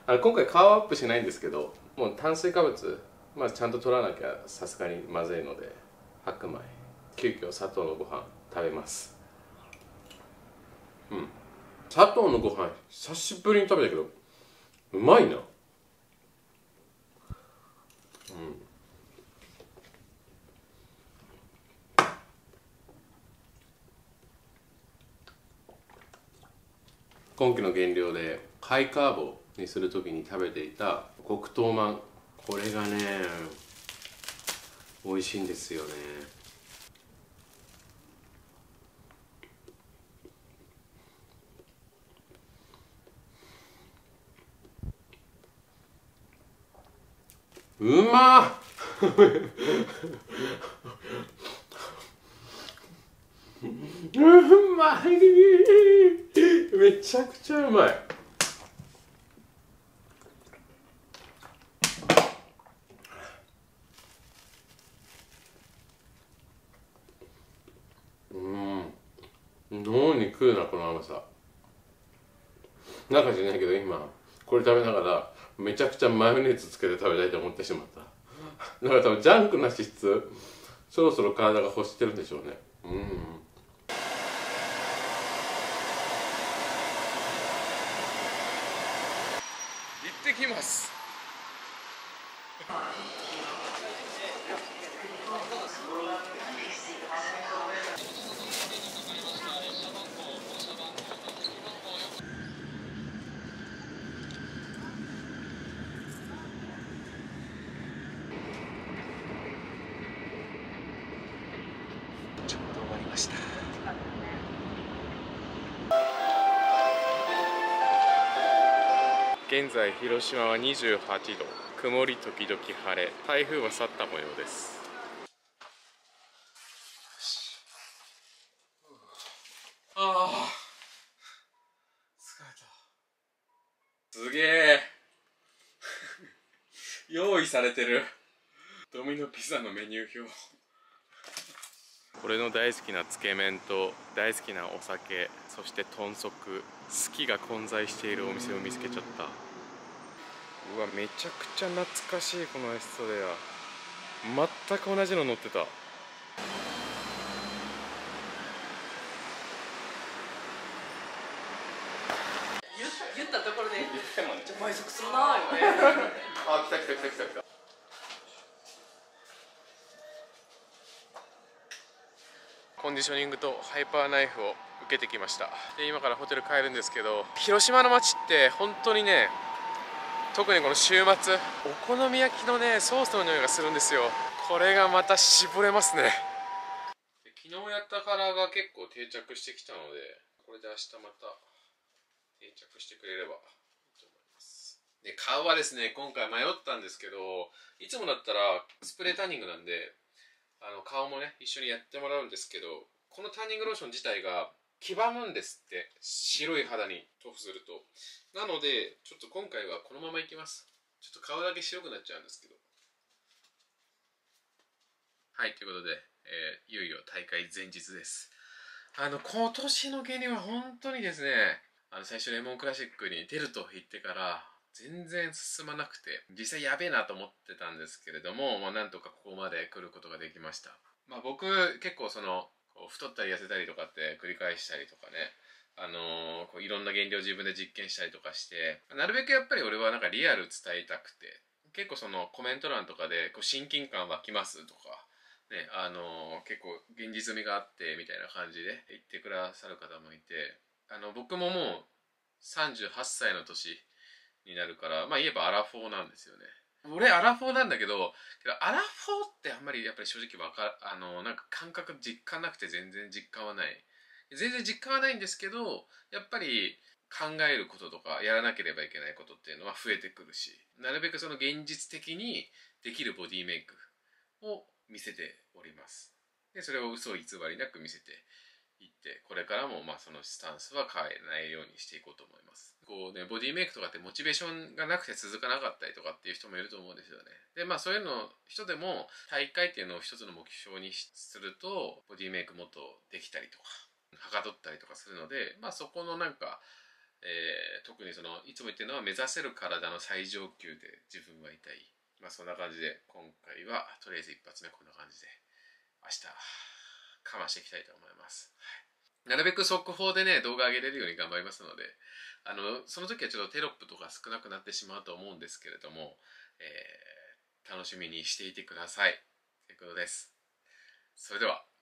今回カーアップしないんですけど、もう炭水化物、まあ、ちゃんと取らなきゃさすがにまずいので、白米、急遽砂糖のご飯食べます。うん、砂糖のご飯久しぶりに食べたけどうまいな。今期の減量でハイカーボにするときに食べていた黒糖まん、これがね美味しいんですよね。うまっうまい、めちゃくちゃうまい。脳に食うなこの甘さ。なんか知らないけど今これ食べながらめちゃくちゃマヨネーズつけて食べたいと思ってしまった。だから多分ジャンクな脂質そろそろ体が欲してるんでしょうね。行ってきます。ちょっと終わりました。現在広島は28度、曇り時々晴れ、台風は去った模様です。ああ、疲れた。すげえ用意されてるドミノピザのメニュー表。俺の大好きなつけ麺と大好きなお酒、そして豚足、好きが混在しているお店を見つけちゃった。うわ、めちゃくちゃ懐かしいこのエストレア。全く同じの乗ってた。 言ったところで言ってもね。 じゃ倍速するなーよね。 あ、来た来た来た来た来た。コンディショニングとハイパーナイフを受けてきました。で、今からホテル帰るんですけど、広島の街って本当にね、特にこの週末お好み焼きのねソースの匂いがするんですよ。これがまた絞れますね。昨日やったカラーが結構定着してきたので、これで明日また定着してくれればいいと思います。で、顔はですね、今回迷ったんですけど、いつもだったらスプレータンニングなんで顔もね一緒にやってもらうんですけど、このターニングローション自体が黄ばむんですって、白い肌に塗布すると。なのでちょっと今回はこのままいきます。ちょっと顔だけ白くなっちゃうんですけど。はい、ということで、いよいよ大会前日です。今年の芸人は本当にですね、最初レモンクラシックに出ると言ってから全然進まなくて、実際やべえなと思ってたんですけれども、なんとかここまで来ることができました。僕結構こう太ったり痩せたりとかって繰り返したりとかね、こういろんな減量自分で実験したりとかして、なるべくやっぱり俺はなんかリアル伝えたくて、結構コメント欄とかでこう親近感湧きますとかね、結構現実味があってみたいな感じで言ってくださる方もいて、僕ももう38歳の年になるから、言えばアラフォーなんですよね。俺アラフォーなんだけど、アラフォーってあんまりやっぱり正直なんか感覚実感なくて、全然実感はない。全然実感はないんですけど、やっぱり考えることとかやらなければいけないことっていうのは増えてくるし、なるべくその現実的にできるボディメイクを見せております。で、それを嘘偽りなく見せていって、これからもそのスタンスは変えないようにしていこうと思います。こうね、ボディメイクとかってモチベーションがなくて続かなかったりとかっていう人もいると思うんですよね。で、そういうの人でも大会っていうのを一つの目標にすると、ボディメイクもっとできたりとかはかどったりとかするので、そこのなんか、 特にいつも言ってるのは目指せる体の最上級で自分はいたい。そんな感じで今回はとりあえず一発目こんな感じで明日かましていきたいと思います。なるべく速報でね動画上げれるように頑張りますので、その時はちょっとテロップとか少なくなってしまうと思うんですけれども、楽しみにしていてくださいということです。それでは。